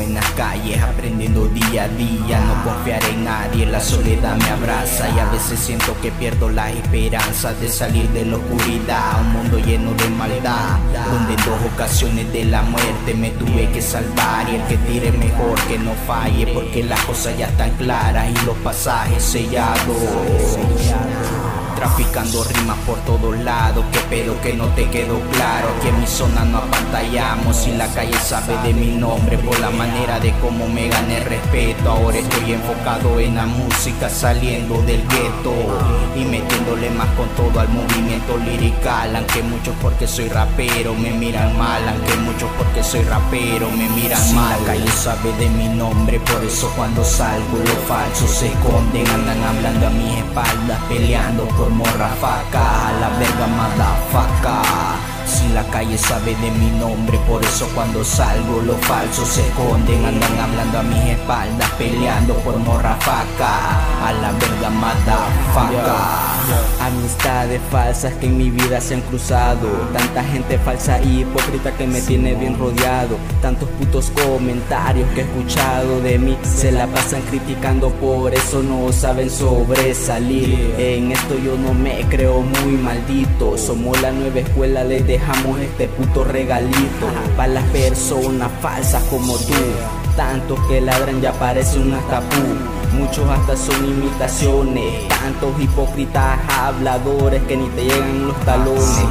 en las calles aprendiendo día a día. No confiar en nadie, la soledad me abraza y a veces siento que pierdo las esperanzas de salir de la oscuridad. Un mundo lleno de maldad, donde en 2 ocasiones de la muerte me tuve que salvar. Y el que tire mejor que no falle, porque las cosas ya están claras y los pasajes sellados. Traficando rimas por todos lados, qué pedo que no te quedó claro. Aquí en mi zona no apantallamos y la calle sabe de mi nombre por la manera de cómo me gané respeto. Ahora estoy enfocado en la música, saliendo del gueto y metiéndole más con todo al movimiento lirical. Aunque muchos porque soy rapero me miran mal, aunque muchos porque soy rapero me miran mal. La calle sabe de mi nombre, por eso cuando salgo los falsos se esconden. Andan hablando a mis espaldas, peleando por morra faca, a la verga motherfucker. Si la calle sabe de mi nombre, por eso cuando salgo los falsos se esconden. Andan hablando a mis espaldas, peleando por morra faca, a la verga motherfucker. Amistades falsas que en mi vida se han cruzado, tanta gente falsa y hipócrita que me tiene bien rodeado. Tantos putos comentarios que he escuchado de mí, se la pasan criticando, por eso no saben sobresalir. En esto yo no me creo muy maldito, somos la nueva escuela, les dejamos este puto regalito para las personas falsas como tú. Tantos que ladran ya parecen un tapú, muchos hasta son imitaciones. Tantos hipócritas habladores que ni te llegan los talones.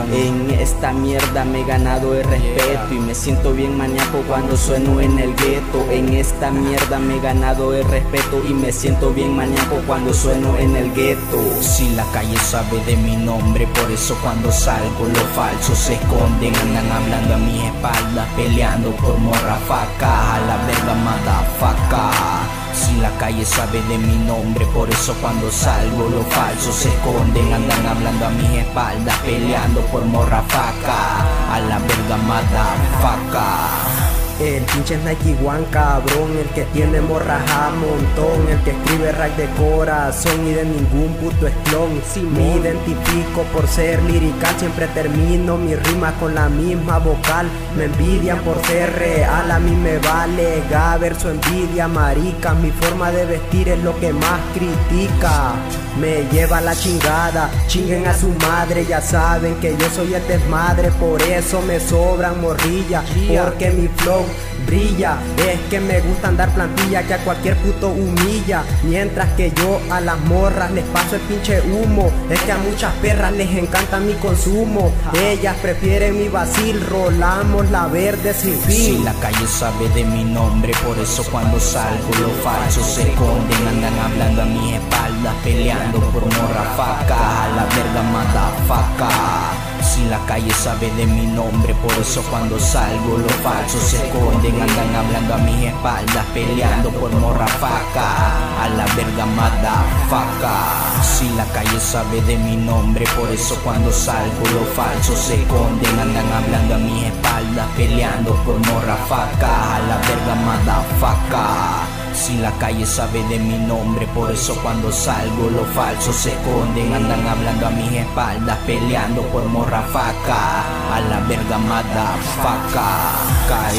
En esta mierda me he ganado el respeto y me siento bien maníaco cuando sueno en el gueto. En esta mierda me he ganado el respeto y me siento bien maníaco cuando sueno en el gueto. Si la calle sabe de mi nombre, por eso cuando salgo los falsos se esconden. Andan hablando a mis espaldas, peleando por morra faca, a la verga motherfucker. Si la calle sabe de mi nombre, por eso cuando salgo los falsos se esconden. Andan hablando a mis espaldas, peleando por morra faca, a la verga motherfucker. El pinche Nike One, cabrón, el que tiene morras a montón, el que escribe rap de corazón y de ningún puto es clon. Si me identifico por ser lirical, siempre termino mi rima con la misma vocal. Me envidian por ser real, a mí me vale gaber su envidia, marica. Mi forma de vestir es lo que más critica. Me lleva a la chingada, chinguen a su madre, ya saben que yo soy el desmadre. Por eso me sobran morrillas, porque mi flow brilla. Es que me gusta andar plantilla que a cualquier puto humilla, mientras que yo a las morras les paso el pinche humo. Es que a muchas perras les encanta mi consumo, ellas prefieren mi vacil, rolamos la verde sin fin. Si la calle sabe de mi nombre, por eso cuando salgo los falsos se esconden. Andan hablando a mis espaldas, peleando por morra faca, a la verga motherfucker. Si la calle sabe de mi nombre, por eso cuando salgo los falsos se esconden. Andan hablando a mis espaldas, peleando por morra faca, a la verga motherfucker. Si la calle sabe de mi nombre, por eso cuando salgo los falsos se esconden. Andan hablando a mis espaldas, peleando por morra faca, a la verga motherfucker. Si la calle sabe de mi nombre, por eso cuando salgo los falsos se esconden. Andan hablando a mis espaldas, peleando por morra faca, a la verga motherfucker.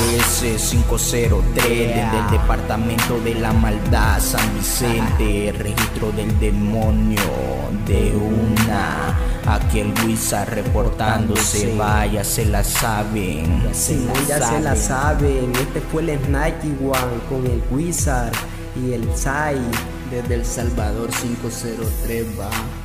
KS 503 desde el departamento de la maldad, San Vicente, registro del demonio de una. Aquí el Wizard reportándose, vaya, se la saben. Ya se la saben. Este fue el Nike One con el Wizard y el Sai desde El Salvador 503 va.